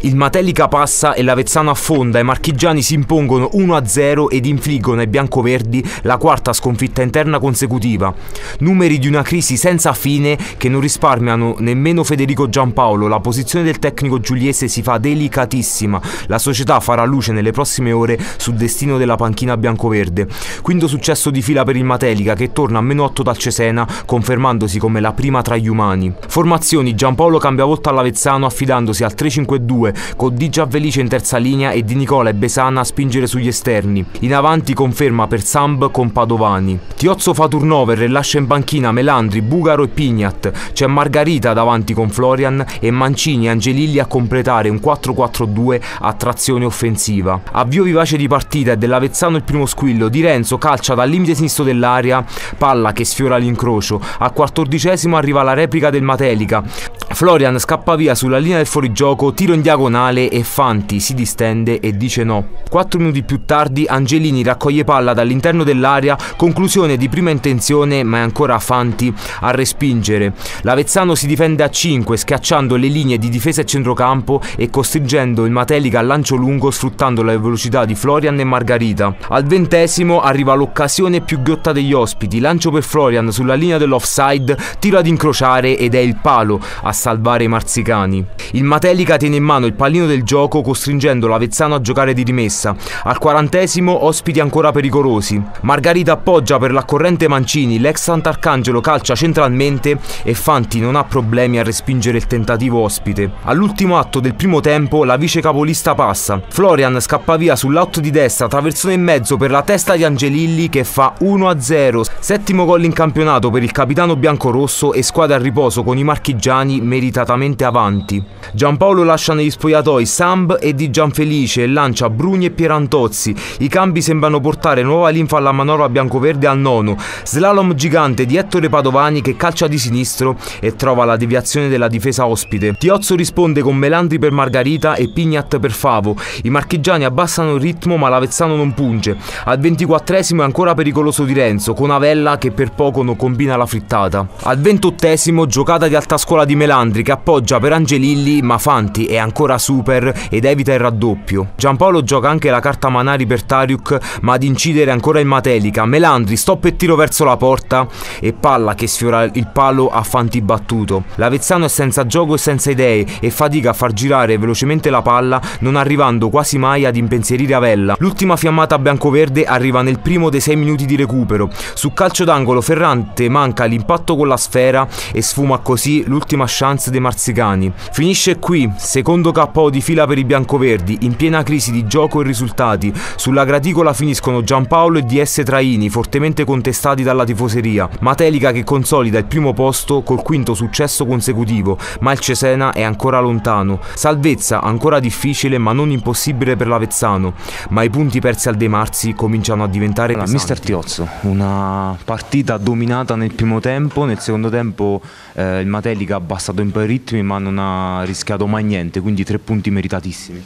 Il Matelica passa e l'Avezzano affonda, i marchigiani si impongono 1-0 ed infliggono ai biancoverdi la quarta sconfitta interna consecutiva. Numeri di una crisi senza fine che non risparmiano nemmeno Federico Giampaolo. La posizione del tecnico giuliese si fa delicatissima. La società farà luce nelle prossime ore sul destino della panchina biancoverde. Quinto successo di fila per il Matelica, che torna a -8 dal Cesena, confermandosi come la prima tra gli umani. Formazioni: Giampaolo cambia volta all'Avezzano affidandosi al 3-5-2 con Di Giavelice in terza linea e Di Nicola e Besana a spingere sugli esterni. In avanti conferma per Samb con Padovani. Tiozzo fa turnover e lascia in panchina Melandri, Bugaro e Pignat. C'è Margarita davanti con Florian e Mancini e Angelilli a completare un 4-4-2 a trazione offensiva. Avvio vivace di partita e dell'Avezzano il primo squillo. Di Renzo calcia dal limite sinistro dell'area, palla che sfiora l'incrocio. Al 14° arriva la replica del Matelica. Florian scappa via sulla linea del fuorigioco, tiro in diagonale e Fanti si distende e dice no. 4 minuti più tardi Angelini raccoglie palla dall'interno dell'area, conclusione di prima intenzione, ma è ancora Fanti a respingere. L'Avezzano si difende a 5 schiacciando le linee di difesa e centrocampo e costringendo il Matelica al lancio lungo sfruttando la velocità di Florian e Margarita. Al 20° arriva l'occasione più ghiotta degli ospiti, lancio per Florian sulla linea dell'offside, tiro ad incrociare ed è il palo a salvare i marzicani. Il Matelica tiene in mano il pallino del gioco costringendo l'Avezzano a giocare di rimessa. Al 40° ospiti ancora pericolosi. Margarita appoggia per l'accorrente Mancini, l'ex Sant'Arcangelo calcia centralmente e Fanti non ha problemi a respingere il tentativo ospite. All'ultimo atto del primo tempo la vice capolista passa. Florian scappa via sull'out di destra, traversone in mezzo per la testa di Angelilli che fa 1-0. Settimo gol in campionato per il capitano biancorosso e squadra a riposo con i marchigiani meritatamente avanti. Giampaolo lascia negli spogliatoi Samb e Di Gianfelice e lancia Bruni e Pierantozzi. I cambi sembrano portare nuova linfa alla manovra biancoverde al 9. Slalom gigante di Ettore Padovani che calcia di sinistro e trova la deviazione della difesa ospite. Tiozzo risponde con Melandri per Margarita e Pignat per Favo. I marchigiani abbassano il ritmo ma l'Avezzano non punge. Al 24° è ancora pericoloso Di Renzo con Avella che per poco non combina la frittata. Al 28° giocata di alta scuola di Melandri che appoggia per Angelilli ma Fanti è ancora super ed evita il raddoppio. Giampaolo gioca anche la carta Manari per Tariuk ma ad incidere ancora il Matelica. Melandri stop e tiro verso la porta e palla che sfiora il palo a Fanti battuto. L'Avezzano è senza gioco e senza idee e fatica a far girare velocemente la palla non arrivando quasi mai ad impensierire Avella. L'ultima fiammata biancoverde arriva nel primo dei 6 minuti di recupero. Su calcio d'angolo Ferrante manca l'impatto con la sfera e sfuma così l'ultima chance dei marzicani. Finisce qui, secondo KO di fila per i biancoverdi, in piena crisi di gioco e risultati. Sulla graticola finiscono Giampaolo e DS Traini, fortemente contestati dalla tifoseria. Matelica che consolida il primo posto col quinto successo consecutivo, ma il Cesena è ancora lontano. Salvezza ancora difficile ma non impossibile per l'Avezzano, ma i punti persi al De Marzi cominciano a diventare pesanti. Mister Tiozzo, una partita dominata nel primo tempo, nel secondo tempo il Matelica ha abbassato un po' i ritmi ma non ha rischiato mai niente, quindi 3 punti meritatissimi.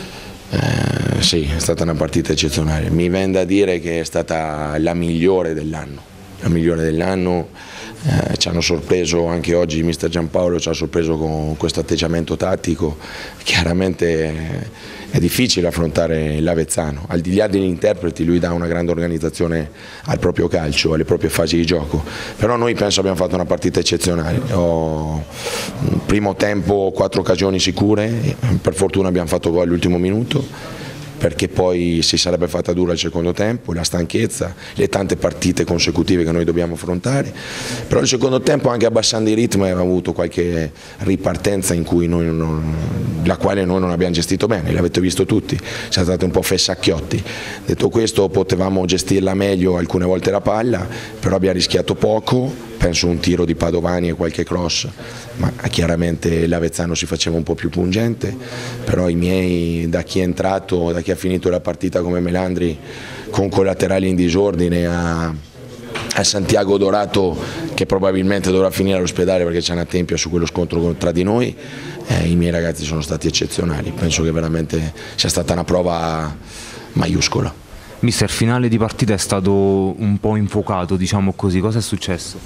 Sì, è stata una partita eccezionale, mi viene da dire che è stata la migliore dell'anno. La migliore dell'anno, ci hanno sorpreso anche oggi, mister Giampaolo ci ha sorpreso con questo atteggiamento tattico. Chiaramente è difficile affrontare l'Avezzano, al di là degli interpreti lui dà una grande organizzazione al proprio calcio, alle proprie fasi di gioco, però noi penso abbiamo fatto una partita eccezionale. Primo tempo 4 occasioni sicure, per fortuna abbiamo fatto gol all'ultimo minuto, perché poi si sarebbe fatta dura il secondo tempo, la stanchezza, le tante partite consecutive che noi dobbiamo affrontare, però il secondo tempo anche abbassando i ritmi aveva avuto qualche ripartenza in cui la quale noi non abbiamo gestito bene, l'avete visto tutti, siamo stati un po' fessacchiotti. Detto questo potevamo gestirla meglio alcune volte la palla, però abbiamo rischiato poco. Penso un tiro di Padovani e qualche cross, ma chiaramente l'Avezzano si faceva un po' più pungente, però i miei, da chi è entrato, da chi ha finito la partita come Melandri con collaterali in disordine a Santiago Dorato che probabilmente dovrà finire all'ospedale perché c'è una tempia su quello scontro tra di noi, i miei ragazzi sono stati eccezionali, penso che veramente sia stata una prova maiuscola. Mister, finale di partita è stato un po' infuocato, diciamo così, cosa è successo?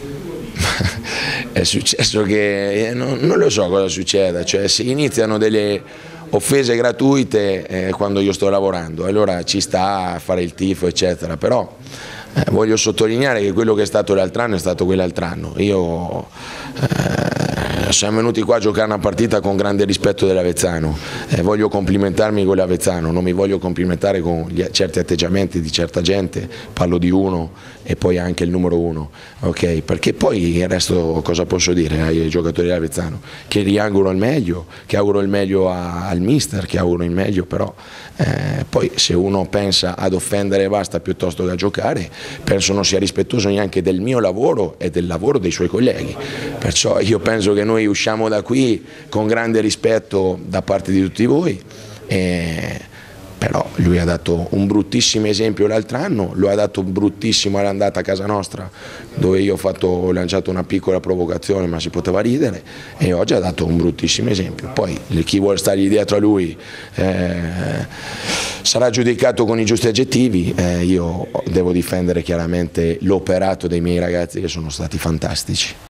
È successo che non lo so cosa succeda, cioè si iniziano delle offese gratuite quando io sto lavorando, allora ci sta a fare il tifo eccetera, però voglio sottolineare che quello che è stato l'altro anno è stato quell'altro anno. Io siamo venuti qua a giocare una partita con grande rispetto dell'Avezzano, voglio complimentarmi con l'Avezzano, non mi voglio complimentare con certi atteggiamenti di certa gente, parlo di uno e poi anche il numero uno, ok? Perché poi il resto cosa posso dire ai giocatori dell'Avezzano? Che gli auguro il meglio, che auguro il meglio al mister, che auguro il meglio, però poi se uno pensa ad offendere basta piuttosto che a giocare, penso non sia rispettoso neanche del mio lavoro e del lavoro dei suoi colleghi, perciò io penso che noi usciamo da qui con grande rispetto da parte di tutti voi, però lui ha dato un bruttissimo esempio l'altro anno, lo ha dato bruttissimo all'andata a casa nostra dove io ho lanciato una piccola provocazione ma si poteva ridere, e oggi ha dato un bruttissimo esempio. Poi chi vuole stargli dietro a lui sarà giudicato con i giusti aggettivi, io devo difendere chiaramente l'operato dei miei ragazzi che sono stati fantastici.